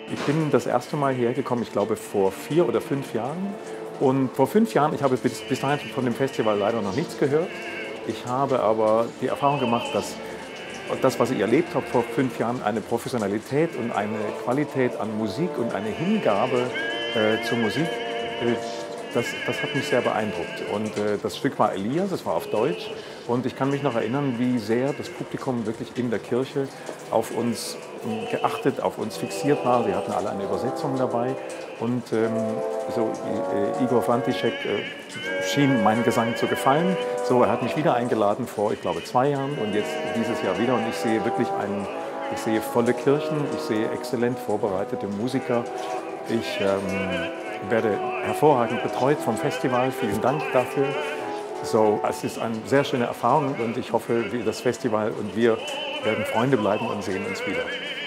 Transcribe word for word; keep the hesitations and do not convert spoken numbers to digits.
Ich bin das erste Mal hierher gekommen, ich glaube vor vier oder fünf Jahren. Und vor fünf Jahren, ich habe bis, bis dahin von dem Festival leider noch nichts gehört. Ich habe aber die Erfahrung gemacht, dass das, was ich erlebt habe vor fünf Jahren, eine Professionalität und eine Qualität an Musik und eine Hingabe äh, zur Musik, äh, das, das hat mich sehr beeindruckt. Und äh, das Stück war Elias, das war auf Deutsch. Und ich kann mich noch erinnern, wie sehr das Publikum wirklich in der Kirche auf uns geachtet, auf uns fixiert war. Sie hatten alle eine Übersetzung dabei. Und ähm, so, äh, Igor František äh, schien meinen Gesang zu gefallen. So, er hat mich wieder eingeladen vor, ich glaube, zwei Jahren und jetzt dieses Jahr wieder. Und ich sehe wirklich einen, ich sehe volle Kirchen, ich sehe exzellent vorbereitete Musiker. Ich ähm, werde hervorragend betreut vom Festival. Vielen Dank dafür. So, es ist eine sehr schöne Erfahrung und ich hoffe, das Festival und wir werden Freunde bleiben und sehen uns wieder.